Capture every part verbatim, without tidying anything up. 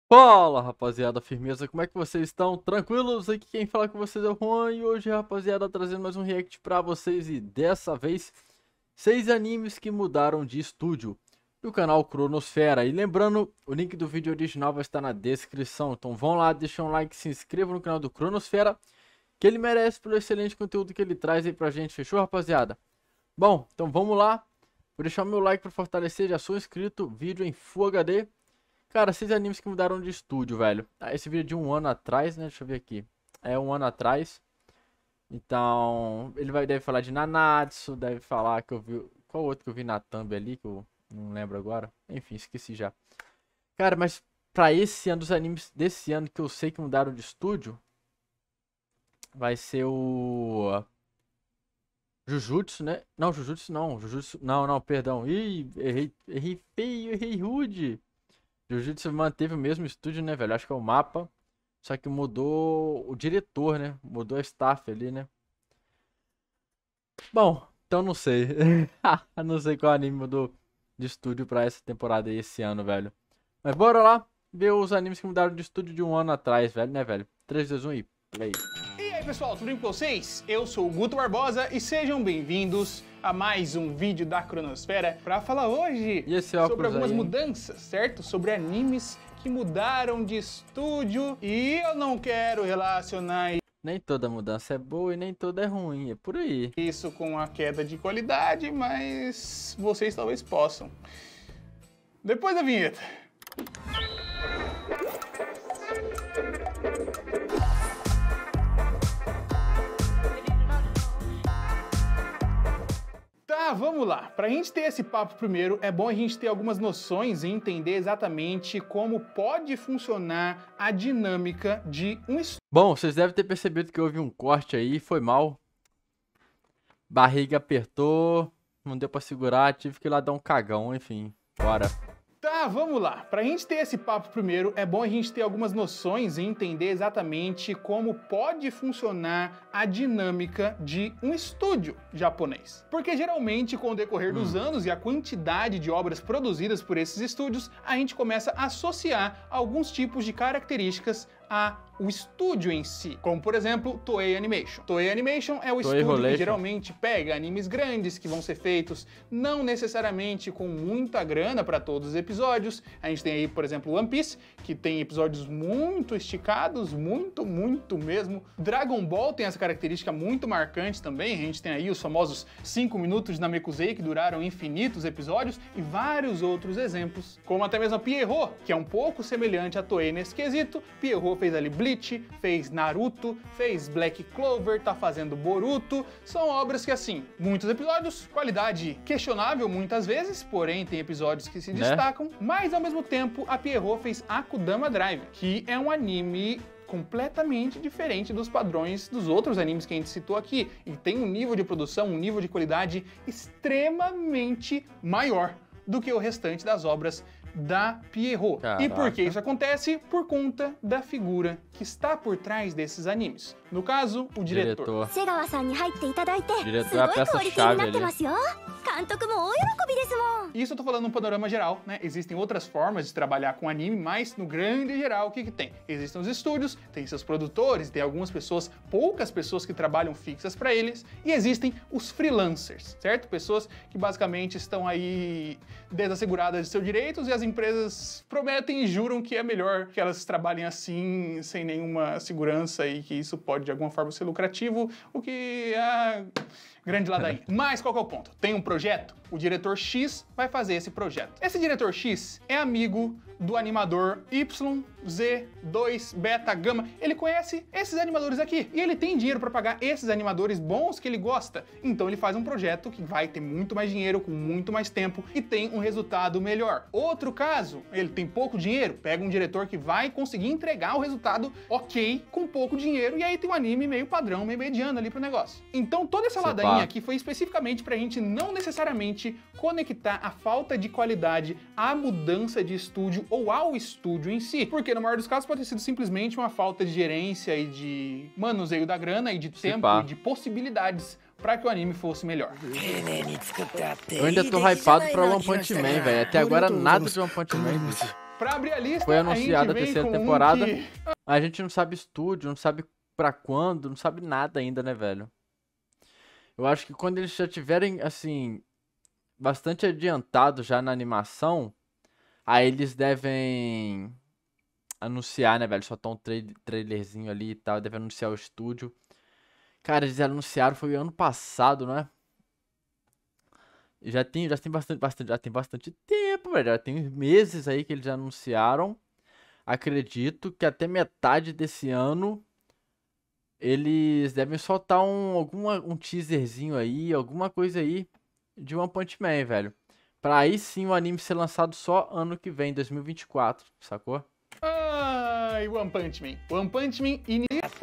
Fala, rapaziada, firmeza, como é que vocês estão? Tranquilos? Aqui quem fala com vocês é o Juan e hoje, rapaziada, trazendo mais um react pra vocês e dessa vez, seis animes que mudaram de estúdio do canal Cronosfera. E lembrando, o link do vídeo original vai estar na descrição, então vão lá, deixem um like, se inscrevam no canal do Cronosfera, que ele merece pelo excelente conteúdo que ele traz aí pra gente, fechou, rapaziada? Bom, então vamos lá, vou deixar o meu like pra fortalecer, já sou inscrito, vídeo em Full H D. Cara, seis animes que mudaram de estúdio, velho. Ah, esse vídeo é de um ano atrás, né? Deixa eu ver aqui. É um ano atrás. Então, ele vai, deve falar de Nanatsu, deve falar que eu vi... Qual outro que eu vi na thumb ali, que eu não lembro agora? Enfim, esqueci já. Cara, mas pra esse ano, dos animes desse ano que eu sei que mudaram de estúdio, vai ser o... Jujutsu, né? Não, Jujutsu não. Jujutsu... Não, não, perdão. Ih, errei, errei feio, errei rude. Jujutsu manteve o mesmo estúdio, né, velho? Acho que é o mapa. Só que mudou o diretor, né? Mudou a staff ali, né? Bom, então não sei. Não sei qual anime mudou de estúdio pra essa temporada aí, esse ano, velho. Mas bora lá ver os animes que mudaram de estúdio de um ano atrás, velho, né, velho? três, dois, um e play. E aí, pessoal, tudo bem com vocês? Eu sou o Guto Barbosa e sejam bem-vindos a mais um vídeo da Cronosfera para falar hoje sobre algumas aí, mudanças, certo? Sobre animes que mudaram de estúdio e eu não quero relacionar nem toda mudança é boa e nem toda é ruim, é por aí. Isso com a queda de qualidade, mas vocês talvez possam. Depois da vinheta. Tá, vamos lá. Pra gente ter esse papo primeiro, é bom a gente ter algumas noções e entender exatamente como pode funcionar a dinâmica de um estúdio. Bom, vocês devem ter percebido que houve um corte aí, foi mal. Barriga apertou, não deu pra segurar, tive que ir lá dar um cagão, enfim, bora. Tá, vamos lá. Pra gente ter esse papo primeiro, é bom a gente ter algumas noções e entender exatamente como pode funcionar a dinâmica de um estúdio japonês. Porque geralmente, com o decorrer dos hum. anos e a quantidade de obras produzidas por esses estúdios, a gente começa a associar alguns tipos de características a o estúdio em si, como por exemplo, Toei Animation. Toei Animation é o Toei estúdio Rolation. que geralmente pega animes grandes que vão ser feitos não necessariamente com muita grana para todos os episódios. A gente tem aí, por exemplo, One Piece, que tem episódios muito esticados, muito, muito mesmo. Dragon Ball tem essa característica muito marcante também. A gente tem aí os famosos cinco minutos de Namekusei, que duraram infinitos episódios, e vários outros exemplos, como até mesmo a Pierrot, que é um pouco semelhante a Toei nesse quesito. Pierrot fez ali Bleach, fez Naruto, fez Black Clover, tá fazendo Boruto. São obras que, assim, muitos episódios, qualidade questionável muitas vezes, porém tem episódios que se né? destacam, mas ao mesmo tempo a Pierrot fez Akudama Drive, que é um anime completamente diferente dos padrões dos outros animes que a gente citou aqui, e tem um nível de produção, um nível de qualidade extremamente maior do que o restante das obras da Pierrot. Caraca. E por que isso acontece? Por conta da figura que está por trás desses animes. No caso, o diretor. Diretor, diretor é a peça-chave ali. Isso eu tô falando no panorama geral, né? Existem outras formas de trabalhar com anime, mas no grande geral, o que que tem? Existem os estúdios, tem seus produtores, tem algumas pessoas, poucas pessoas que trabalham fixas para eles, e existem os freelancers, certo? Pessoas que basicamente estão aí desasseguradas de seus direitos e as empresas prometem e juram que é melhor que elas trabalhem assim, sem nenhuma segurança e que isso pode de alguma forma ser lucrativo, o que é grande ladainha. Mas qual que é o ponto? Tem um projeto? O diretor X vai fazer esse projeto. Esse diretor X é amigo do animador Y Z dois Beta Gama. Ele conhece esses animadores aqui e ele tem dinheiro para pagar esses animadores bons que ele gosta. Então ele faz um projeto que vai ter muito mais dinheiro, com muito mais tempo e tem um resultado melhor. Outro caso, ele tem pouco dinheiro, pega um diretor que vai conseguir entregar o resultado ok com pouco dinheiro e aí tem um anime meio padrão, meio mediano ali pro negócio. Então toda essa ladainha aqui foi especificamente pra gente não necessariamente conectar a falta de qualidade à mudança de estúdio ou ao estúdio em si, porque no maior dos casos pode ter sido simplesmente uma falta de gerência e de manuseio da grana e de tempo e de possibilidades para que o anime fosse melhor. Eu ainda tô hypado pra One Punch Man, velho. Até agora nada de One Punch Man. Pra abrir a lista, Foi anunciada a, a terceira temporada. Um que... A gente não sabe estúdio, não sabe pra quando, não sabe nada ainda, né, velho? Eu acho que quando eles já tiverem, assim, bastante adiantado já na animação, aí eles devem anunciar, né, velho? Só tá um tra trailerzinho ali e tal, devem anunciar o estúdio. Cara, eles anunciaram, foi ano passado, não é? Já tem, já tem bastante, bastante, já tem bastante tempo, velho. Já tem meses aí que eles já anunciaram. Acredito que até metade desse ano eles devem soltar um, alguma, um teaserzinho aí, alguma coisa aí de One Punch Man, velho. Pra aí sim o anime ser lançado só ano que vem, dois mil e vinte e quatro, sacou? Ai, One Punch Man. One Punch Man in...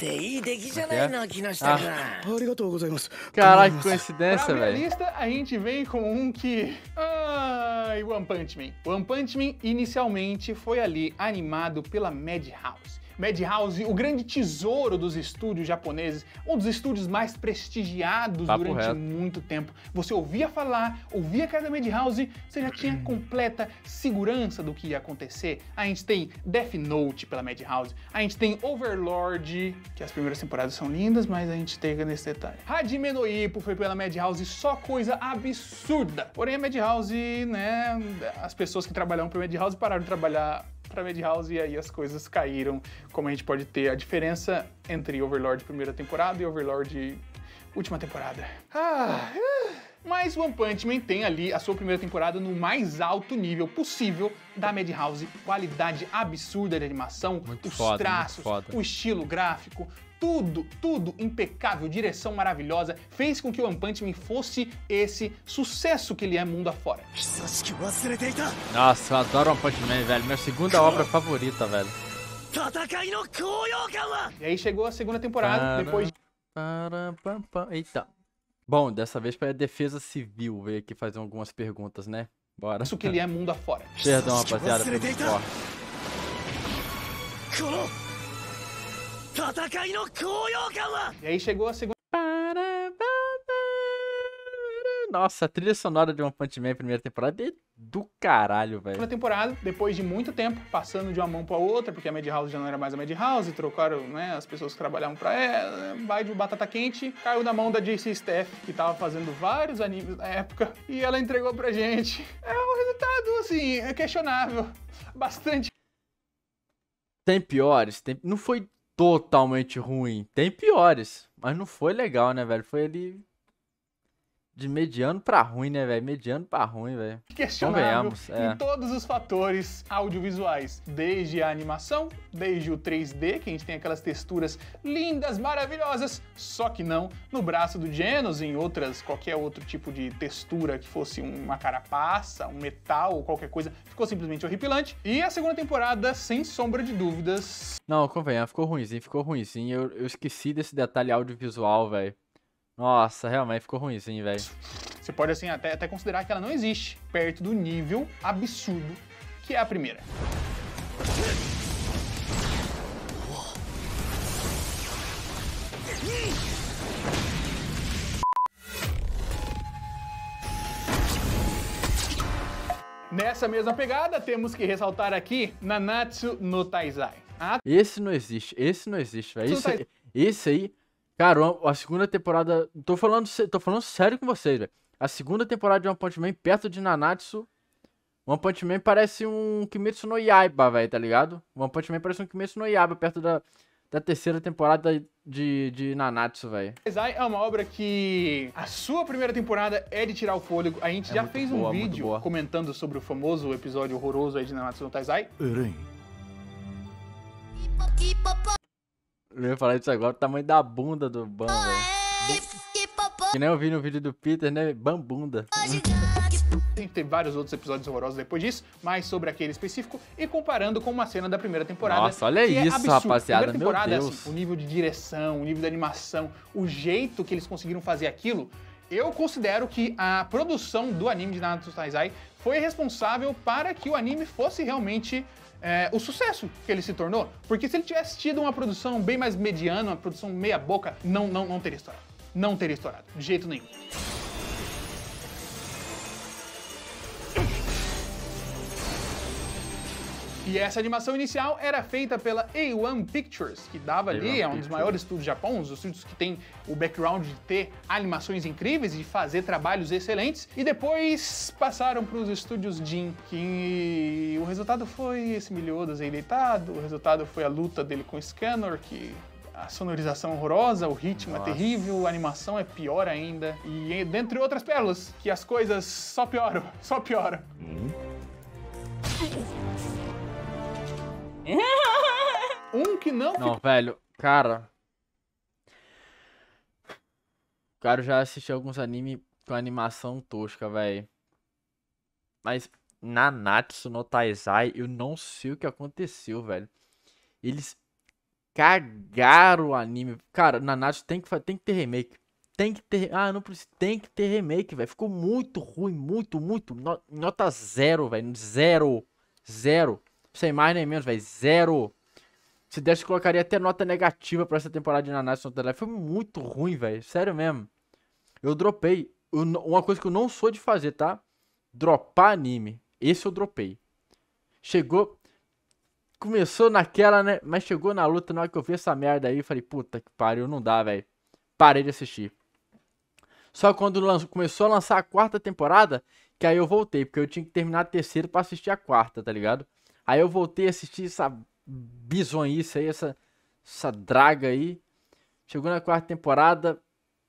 Ah. Caraca, que coincidência, velho. Pra abrir a lista, a gente vem com um que... Ai, One Punch Man. One Punch Man inicialmente foi ali animado pela Madhouse. Madhouse, o grande tesouro dos estúdios japoneses, um dos estúdios mais prestigiados Papo durante reto. muito tempo. Você ouvia falar, ouvia a cara da Madhouse, você já tinha completa segurança do que ia acontecer. A gente tem Death Note pela Madhouse, a gente tem Overlord, que as primeiras temporadas são lindas, mas a gente pega nesse detalhe. Hajime no Ippo foi pela Madhouse, só coisa absurda. Porém a Madhouse, né, as pessoas que trabalham pra Madhouse pararam de trabalhar pra Madhouse e aí as coisas caíram, como a gente pode ter a diferença entre Overlord primeira temporada e Overlord última temporada. Ah, mas One Punch Man tem ali a sua primeira temporada no mais alto nível possível da Madhouse, qualidade absurda de animação, muito os foda, traços, o estilo gráfico, tudo, tudo impecável, direção maravilhosa, fez com que o One Punch Man fosse esse sucesso que ele é mundo afora. Nossa, eu adoro One Punch Man, velho. Minha segunda obra favorita, velho. E aí chegou a segunda temporada, Para, depois de... para, para, para. Eita. Bom, dessa vez para a Defesa Civil veio aqui fazer algumas perguntas, né? Bora. Isso que ele é mundo afora. Perdão, rapaziada, pelo esporte. E aí chegou a segunda... Nossa, a trilha sonora de One Punch Man primeira temporada é do caralho, velho. Na temporada, depois de muito tempo, passando de uma mão pra outra, porque a Madhouse já não era mais a Madhouse, trocaram, né, as pessoas que trabalhavam pra ela, vai de batata quente, caiu na mão da J C Staff, que tava fazendo vários animes na época, e ela entregou pra gente. É um resultado, assim, é questionável, bastante. Tem piores, tem... não foi totalmente ruim, tem piores, mas não foi legal, né, velho? Foi ali... de mediano pra ruim, né, velho? Mediano pra ruim, velho. Questionável é. em todos os fatores audiovisuais. Desde a animação, desde o três D, que a gente tem aquelas texturas lindas, maravilhosas, só que não no braço do Genos, em outras, qualquer outro tipo de textura que fosse uma carapaça, um metal ou qualquer coisa, ficou simplesmente horripilante. E a segunda temporada, sem sombra de dúvidas... Não, convenha, ficou ruimzinho, ficou ruimzinho. Eu, eu esqueci desse detalhe audiovisual, velho. Nossa, realmente ficou ruimzinho, velho. Você pode, assim, até, até considerar que ela não existe perto do nível absurdo que é a primeira. Nessa mesma pegada, temos que ressaltar aqui Nanatsu no Taizai. Ah, esse não existe, esse não existe, velho. Esse, esse aí... Cara, a segunda temporada... Tô falando, tô falando sério com vocês, velho. A segunda temporada de One Punch Man, perto de Nanatsu... One Punch Man parece um Kimetsu no Yaiba, velho, tá ligado? One Punch Man parece um Kimetsu no Yaiba, perto da, da terceira temporada de, de Nanatsu, velho. É uma obra que... A sua primeira temporada é de tirar o fôlego. A gente é já fez boa, um vídeo comentando sobre o famoso episódio horroroso aí de Nanatsu no Taizai. Eu ia falar isso agora, o tamanho da bunda do Ban, velho. Que nem eu vi no vídeo do Peter, né? Bambunda. A gente teve vários outros episódios horrorosos depois disso, mas sobre aquele específico e comparando com uma cena da primeira temporada. Nossa, olha isso, é rapaziada, primeira temporada, meu Deus. Assim, o nível de direção, o nível de animação, o jeito que eles conseguiram fazer aquilo, eu considero que a produção do anime de Nanatsu Taizai foi responsável para que o anime fosse realmente... É, o sucesso que ele se tornou, porque se ele tivesse tido uma produção bem mais mediana, uma produção meia boca, não, não, não teria estourado. Não teria estourado, de jeito nenhum. E essa animação inicial era feita pela A one Pictures, que dava ali, é um dos maiores estúdios do Japão, os estúdios que tem o background de ter animações incríveis e de fazer trabalhos excelentes. E depois passaram para os estúdios Jin, que o resultado foi esse Meliodas aí deitado, o resultado foi a luta dele com o Scanner, que a sonorização é horrorosa, o ritmo Nossa. é terrível, a animação é pior ainda. E dentre outras pérolas, que as coisas só pioram, só pioram. Hum? Um que não... Não, velho, cara... Cara, eu já assisti alguns animes com animação tosca, velho. Mas Nanatsu no Taizai, eu não sei o que aconteceu, velho. Eles cagaram o anime. Cara, Nanatsu tem que, tem que ter remake. Tem que ter... Ah, não precisa... Tem que ter remake, velho. Ficou muito ruim, muito, muito. Nota zero, velho. Zero. Zero. Sem mais nem menos, velho. Zero. Se desse, eu colocaria até nota negativa pra essa temporada de Nanatsu no Taizai. Foi muito ruim, velho. Sério mesmo. Eu dropei. Eu, uma coisa que eu não sou de fazer, tá? Dropar anime. Esse eu dropei. Chegou... Começou naquela, né? Mas chegou na luta, na hora que eu vi essa merda aí, eu falei, puta que pariu, não dá, velho. Parei de assistir. Só quando lançou, começou a lançar a quarta temporada, que aí eu voltei, porque eu tinha que terminar a terceira pra assistir a quarta, tá ligado? Aí eu voltei a assistir essa bizonhice aí, essa, essa draga aí. Chegou na quarta temporada.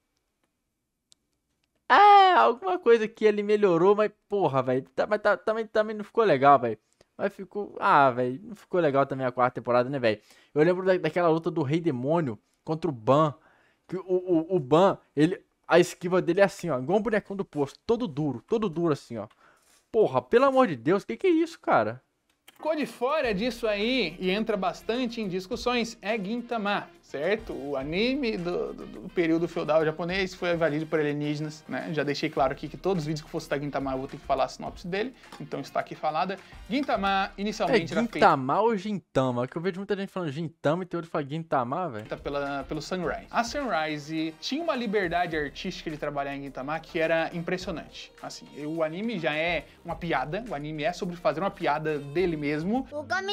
É, alguma coisa que ele melhorou, mas porra, velho. Mas tá, também, também não ficou legal, velho. Mas ficou... Ah, velho, não ficou legal também a quarta temporada, né, velho? Eu lembro da, daquela luta do Rei Demônio contra o Ban. Que o, o, o Ban, ele... A esquiva dele é assim, ó. Igual um bonecão do posto. Todo duro, todo duro assim, ó. Porra, pelo amor de Deus, que que é isso, cara? Ficou de fora disso aí e entra bastante em discussões é Gintama, certo? O anime do, do, do período feudal japonês foi invadido por alienígenas, né? Já deixei claro aqui que todos os vídeos que fosse da Gintama eu vou ter que falar a sinopse dele, então está aqui falada. Gintama inicialmente é era feito... Gintama ou Gintama? Que eu vejo muita gente falando Gintama e tem outro que fala Gintama, velho. Pela, pelo Sunrise. A Sunrise tinha uma liberdade artística de trabalhar em Gintama que era impressionante. Assim, o anime já é uma piada, o anime é sobre fazer uma piada dele mesmo. Mesmo.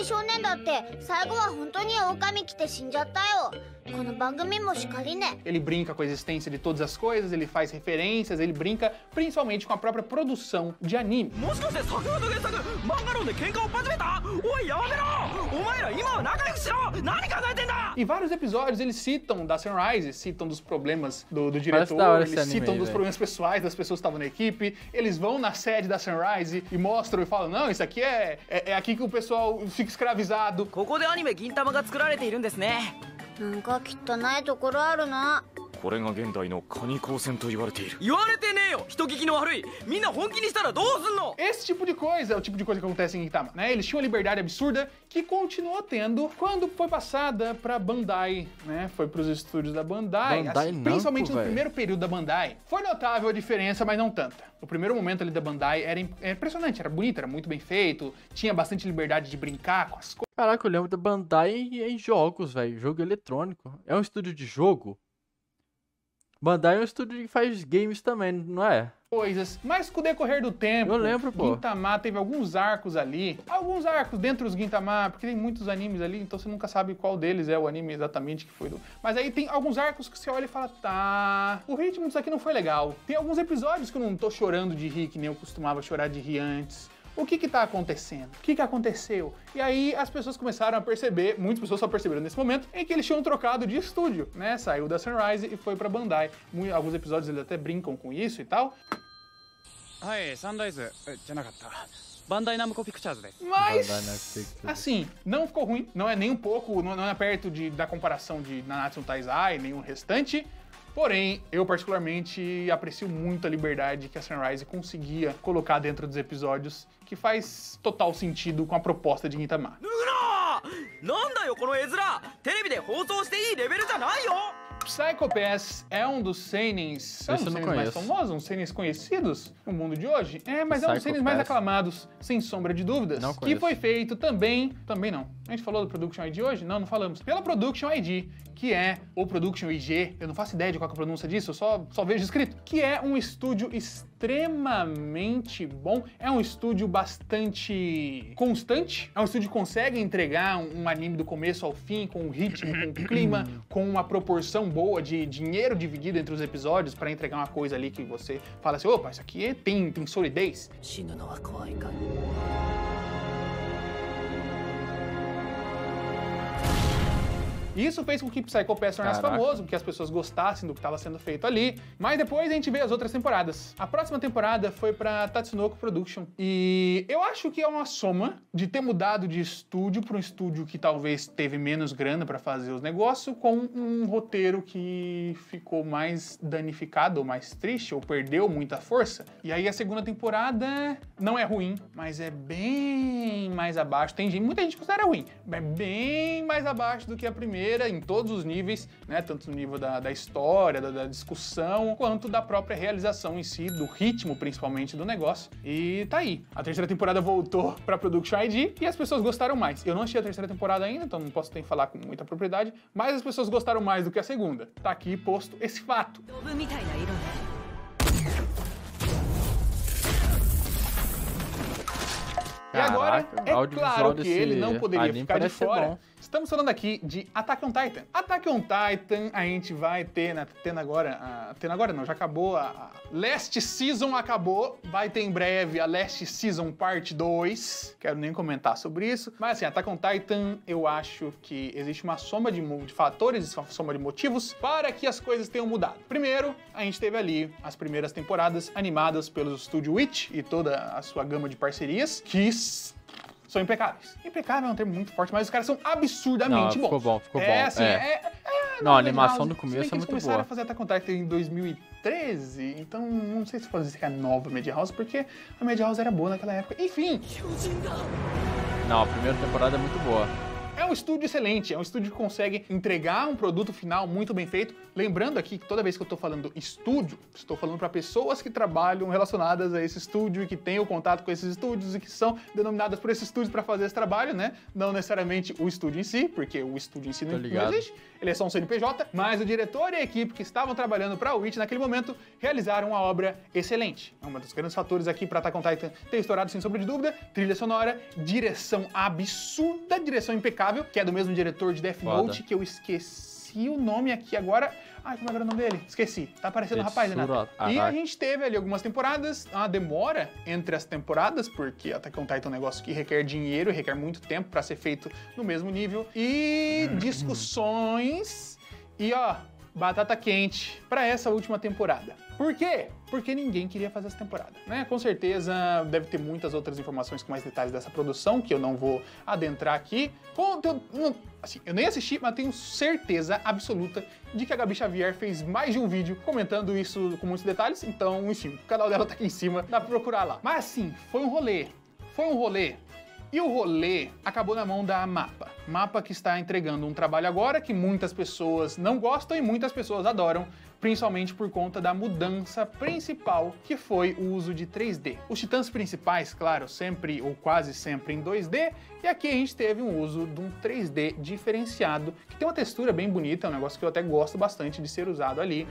Ele brinca com a existência de todas as coisas, ele faz referências, ele brinca principalmente com a própria produção de anime. E vários episódios eles citam da Sunrise, citam dos problemas do, do diretor, eles citam aí, dos véio. problemas pessoais das pessoas que estavam na equipe, eles vão na sede da Sunrise e mostram e falam, não, isso aqui é, é, é aqui que o pessoal fica escravizado. Esse tipo de coisa é o tipo de coisa que acontece em Gintama, né? Eles tinham uma liberdade absurda que continuou tendo quando foi passada pra Bandai, né? Foi pros estúdios da Bandai, Bandai assim, não, principalmente pô, no véio. primeiro período da Bandai. Foi notável a diferença, mas não tanta. O primeiro momento ali da Bandai era impressionante, era bonito, era muito bem feito, tinha bastante liberdade de brincar com as coisas. Caraca, eu lembro da Bandai em, em jogos, velho. Jogo eletrônico. É um estúdio de jogo? Bandai é um estúdio que faz games também, não é? Coisas, mas com o decorrer do tempo, eu lembro, pô. Gintama teve alguns arcos ali, alguns arcos dentro dos Gintama, porque tem muitos animes ali, então você nunca sabe qual deles é o anime exatamente que foi do... Mas aí tem alguns arcos que você olha e fala, tá, o ritmo disso aqui não foi legal. Tem alguns episódios que eu não tô chorando de rir, que nem eu costumava chorar de rir antes. O que que tá acontecendo? O que que aconteceu? E aí as pessoas começaram a perceber, muitas pessoas só perceberam nesse momento, em que eles tinham trocado de estúdio, né? Saiu da Sunrise e foi pra Bandai. Alguns episódios eles até brincam com isso e tal. Mas, assim, não ficou ruim, não é nem um pouco, não é perto de, da comparação de Nanatsu no Taizai, nem o restante. Porém, eu particularmente aprecio muito a liberdade que a Sunrise conseguia colocar dentro dos episódios, que faz total sentido com a proposta de Gintama. Psycho Pass é um dos seinens, é um dos seinens mais famosos, um dos seinens conhecidos no mundo de hoje. É, mas é um dos seinens mais aclamados, sem sombra de dúvidas. Que foi feito também, também não. A gente falou do Production I D hoje? Não, não falamos. Pela Production I D, que é, ou Production I G, eu não faço ideia de qual é a pronúncia disso, eu só, só vejo escrito, que é um estúdio extremamente bom, é um estúdio bastante constante, é um estúdio que consegue entregar um, um anime do começo ao fim, com um ritmo, com um clima, com uma proporção boa de dinheiro dividido entre os episódios para entregar uma coisa ali que você fala assim, opa, isso aqui é, tem, tem solidez. E isso fez com que Psycho Pass tornasse famoso, que as pessoas gostassem do que estava sendo feito ali. Mas depois a gente vê as outras temporadas. A próxima temporada foi pra Tatsunoko Production. E eu acho que é uma soma de ter mudado de estúdio para um estúdio que talvez teve menos grana para fazer os negócios, com um roteiro que ficou mais danificado, ou mais triste, ou perdeu muita força. E aí a segunda temporada não é ruim, mas é bem mais abaixo. Tem gente, muita gente considera ruim, mas é bem mais abaixo do que a primeira, em todos os níveis, né? Tanto no nível da, da história, da, da discussão, quanto da própria realização em si, do ritmo principalmente do negócio. E tá aí. A terceira temporada voltou pra Production I D e as pessoas gostaram mais. Eu não assisti a terceira temporada ainda, então não posso nem falar com muita propriedade, mas as pessoas gostaram mais do que a segunda. Tá aqui posto esse fato. E agora, Caraca, é o audiovisual claro que desse ele não poderia anime ficar de parece ser fora. bom. Estamos falando aqui de Attack on Titan. Attack on Titan, a gente vai ter, né, tendo agora, a, tendo agora não, já acabou, a, a Last Season acabou, vai ter em breve a Last Season Parte dois, quero nem comentar sobre isso, mas assim, Attack on Titan, eu acho que existe uma soma de, de fatores, uma soma de motivos para que as coisas tenham mudado. Primeiro, a gente teve ali as primeiras temporadas animadas pelo estúdio Witch e toda a sua gama de parcerias, que são impecáveis. Impecável é um termo muito forte, mas os caras são absurdamente não, bons. ficou bom, ficou é, bom. Assim, é. É, é, não, a animação do começo é muito boa. Eles começaram a fazer Attack on Titan em dois mil e treze, então não sei se pode dizer que é a nova Madhouse, porque a Madhouse era boa naquela época. Enfim. Não, a primeira temporada é muito boa. É um estúdio excelente, é um estúdio que consegue entregar um produto final muito bem feito. Lembrando aqui que toda vez que eu tô falando estúdio, estou falando para pessoas que trabalham relacionadas a esse estúdio e que têm o contato com esses estúdios e que são denominadas por esses estúdios para fazer esse trabalho, né? Não necessariamente o estúdio em si, porque o estúdio em si não, não existe, ele é só um C N P J, mas o diretor e a equipe que estavam trabalhando para a Witch naquele momento realizaram uma obra excelente. É um dos grandes fatores aqui para Attack on Titan ter estourado sem sombra de dúvida. Trilha sonora, direção absurda, direção impecável, que é do mesmo diretor de Death Note, que eu esqueci o nome aqui agora. Ai, como era o nome dele? Esqueci. Tá aparecendo o rapaz, né? E a gente teve ali algumas temporadas, uma demora entre as temporadas, porque Attack on Titan é um negócio que requer dinheiro e requer muito tempo pra ser feito no mesmo nível. E discussões e, ó, batata quente pra essa última temporada. Por quê? Porque ninguém queria fazer essa temporada, né? Com certeza deve ter muitas outras informações com mais detalhes dessa produção, que eu não vou adentrar aqui. Assim, eu nem assisti, mas tenho certeza absoluta de que a Gabi Xavier fez mais de um vídeo comentando isso com muitos detalhes. Então, enfim, o canal dela tá aqui em cima, dá pra procurar lá. Mas assim, foi um rolê. Foi um rolê. E o rolê acabou na mão da Mappa. Mappa que está entregando um trabalho agora que muitas pessoas não gostam e muitas pessoas adoram, principalmente por conta da mudança principal, que foi o uso de três D. Os titãs principais, claro, sempre ou quase sempre em dois D, e aqui a gente teve um uso de um três D diferenciado, que tem uma textura bem bonita, é um negócio que eu até gosto bastante de ser usado ali.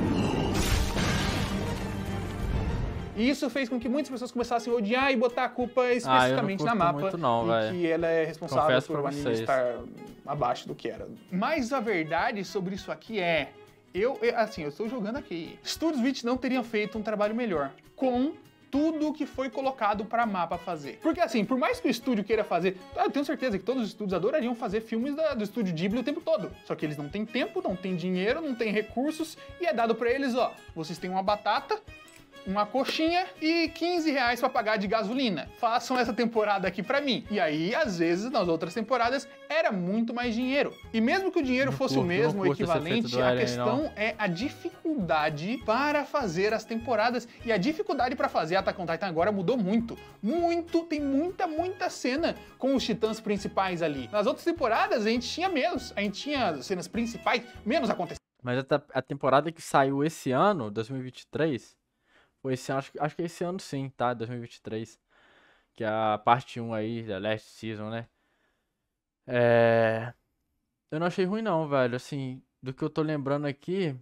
E isso fez com que muitas pessoas começassem a odiar e botar a culpa especificamente ah, na Mappa. Muito não, e que ela é responsável Confesso por o anime estar abaixo do que era. Mas a verdade sobre isso aqui é... Eu, assim, eu estou jogando aqui. Studios Witch não teriam feito um trabalho melhor com tudo que foi colocado para a Mappa fazer. Porque assim, por mais que o estúdio queira fazer... Eu tenho certeza que todos os estúdios adorariam fazer filmes da, do estúdio Ghibli o tempo todo. Só que eles não têm tempo, não têm dinheiro, não têm recursos. E é dado para eles, ó, vocês têm uma batata, uma coxinha e quinze reais para pagar de gasolina. Façam essa temporada aqui para mim. E aí, às vezes, nas outras temporadas, era muito mais dinheiro. E mesmo que o dinheiro não fosse curto, o mesmo, o equivalente, a questão não. é a dificuldade para fazer as temporadas. E a dificuldade para fazer Attack on Titan agora mudou muito. Muito, tem muita, muita cena com os titãs principais ali. Nas outras temporadas, a gente tinha menos. A gente tinha cenas principais, menos acontecendo. Mas a, a temporada que saiu esse ano, dois mil e vinte e três... Foi esse ano, acho, acho que é esse ano sim, tá? dois mil e vinte e três. Que é a parte um aí, da Last Season, né? É... Eu não achei ruim não, velho. Assim, do que eu tô lembrando aqui,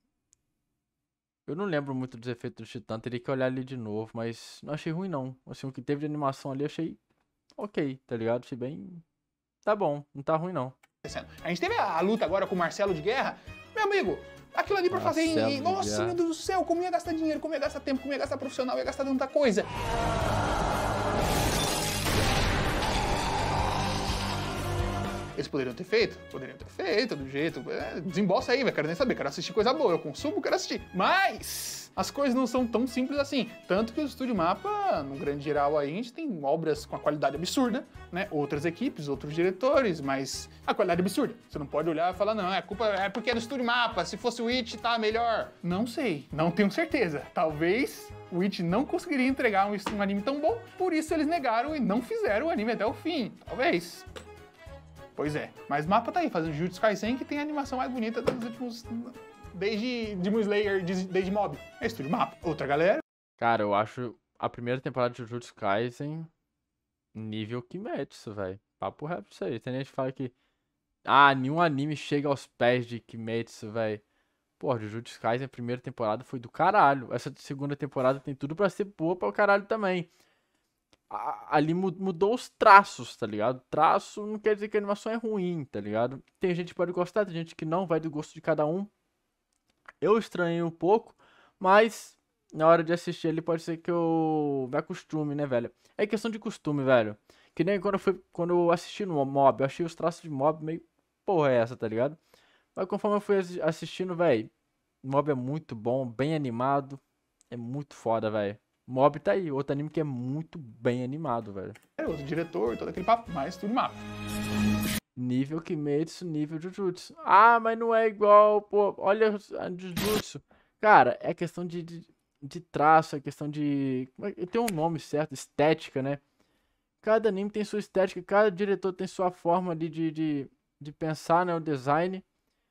eu não lembro muito dos efeitos do Titã, teria que olhar ali de novo, mas não achei ruim não. Assim, o que teve de animação ali, eu achei ok, tá ligado? Achei bem... Tá bom, não tá ruim não. A gente teve a luta agora com o Marcelo de Guerra. Meu amigo, aquilo ali pra fazer em... Marcelo de Nossa, Guerra. meu Deus do céu, como ia gastar dinheiro, como ia gastar tempo, como ia gastar profissional, ia gastar tanta coisa. Eles poderiam ter feito? Poderiam ter feito, do jeito... É, desembolsa aí, velho, quero nem saber, quero assistir coisa boa, eu consumo, quero assistir. Mas as coisas não são tão simples assim. Tanto que o Estúdio Mapa, no grande geral aí, a gente tem obras com a qualidade absurda, né? Outras equipes, outros diretores, mas a qualidade é absurda. Você não pode olhar e falar, não, é culpa, é porque é do Estúdio Mapa, se fosse o It, tá melhor. Não sei, não tenho certeza. Talvez o It não conseguiria entregar um, um anime tão bom, por isso eles negaram e não fizeram o anime até o fim. Talvez. Pois é, mas Mapa tá aí, fazendo Jujutsu Kaisen, que tem a animação mais bonita dos últimos... Desde Demon Slayer, desde Mob. É Estúdio Mapa. Outra galera. Cara, eu acho a primeira temporada de Jujutsu Kaisen nível Kimetsu, velho. Papo reto isso aí. Tem gente que fala que... Ah, nenhum anime chega aos pés de Kimetsu, velho. Pô, Jujutsu Kaisen, a primeira temporada foi do caralho. Essa segunda temporada tem tudo pra ser boa pra o caralho também. Ali mudou os traços, tá ligado? Traço não quer dizer que a animação é ruim, tá ligado? Tem gente que pode gostar, tem gente que não, vai do gosto de cada um. Eu estranhei um pouco, mas na hora de assistir ele pode ser que eu me acostume, né, velho? É questão de costume, velho. Que nem quando eu, fui, quando eu assisti no Mob, eu achei os traços de Mob meio... Porra é essa, tá ligado? Mas conforme eu fui assistindo, velho, Mob é muito bom, bem animado. É muito foda, velho. Mob tá aí, outro anime que é muito bem animado, velho. É outro diretor, todo aquele papo, mas Estúdio Mapa. Nível Kimetsu, nível Jujutsu. Ah, mas não é igual, pô. Olha a Jujutsu. Cara, é questão de, de, de traço, é questão de... Tem um nome certo, estética, né? Cada anime tem sua estética, cada diretor tem sua forma ali de, de, de pensar, né? O design.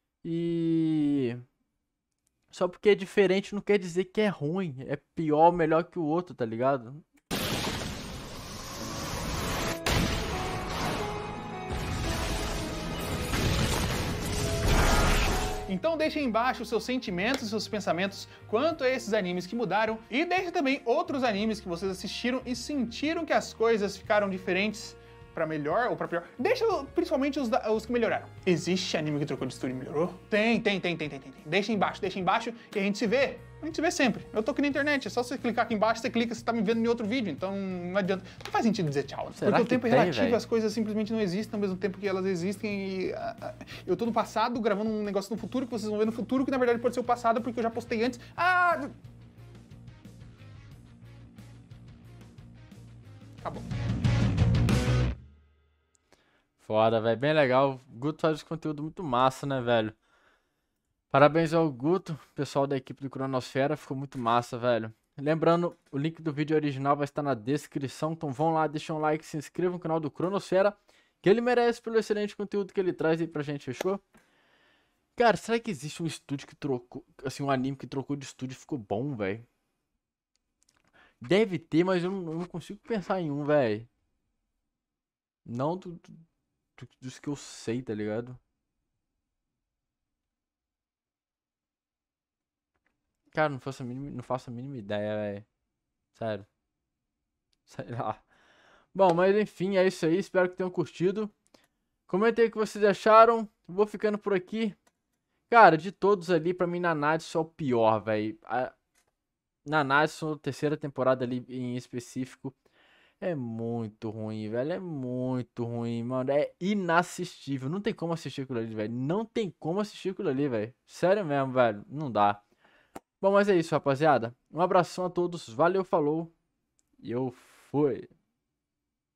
E... Só porque é diferente não quer dizer que é ruim. É pior ou melhor que o outro, tá ligado? Então deixe aí embaixo os seus sentimentos e seus pensamentos quanto a esses animes que mudaram. E deixe também outros animes que vocês assistiram e sentiram que as coisas ficaram diferentes pra melhor ou pra pior. Deixa principalmente os, da, os que melhoraram. Existe anime que trocou de estúdio e melhorou? Tem, tem, tem, tem, tem, tem. Deixa aí embaixo, deixa aí embaixo e a gente se vê. A gente se vê sempre. Eu tô aqui na internet, é só você clicar aqui embaixo, você clica, você tá me vendo em outro vídeo, então não adianta. Não faz sentido dizer tchau. Será porque que o tempo é tem, relativo, véio? as coisas simplesmente não existem ao mesmo tempo que elas existem e... Uh, uh, eu tô no passado gravando um negócio no futuro que vocês vão ver no futuro, que na verdade pode ser o passado porque eu já postei antes. Ah! Acabou. Foda, velho. Bem legal. O Guto faz conteúdo muito massa, né, velho? Parabéns ao Guto, pessoal da equipe do Cronosfera. Ficou muito massa, velho. Lembrando, o link do vídeo original vai estar na descrição. Então vão lá, deixem um like, se inscrevam no canal do Cronosfera, que ele merece pelo excelente conteúdo que ele traz aí pra gente, fechou? Cara, será que existe um estúdio que trocou... Assim, um anime que trocou de estúdio e ficou bom, velho? Deve ter, mas eu não, eu não consigo pensar em um, velho. Não do, do, dos que eu sei, tá ligado? Cara, não faço a mínima, não faço a mínima ideia, velho. Sério. Sei lá. Bom, mas enfim, é isso aí. Espero que tenham curtido. Comentem o que vocês acharam. Vou ficando por aqui. Cara, de todos ali, pra mim, Nanatsu é o pior, velho. Nanatsu, terceira temporada ali em específico, é muito ruim, velho. É muito ruim, mano. É inassistível. Não tem como assistir aquilo ali, velho. Não tem como assistir aquilo ali, velho. Sério mesmo, velho. Não dá. Bom, mas é isso, rapaziada. Um abração a todos. Valeu, falou. E eu fui.